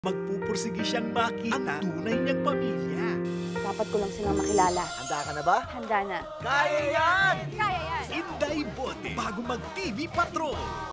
Magpupursigi siyang makita ang tunay niyang pamilya. Dapat ko lang silang makilala. Handa ka na ba? Handa na. Kaya yan! Kaya yan! Inday Bote, bago mag-TV Patrol.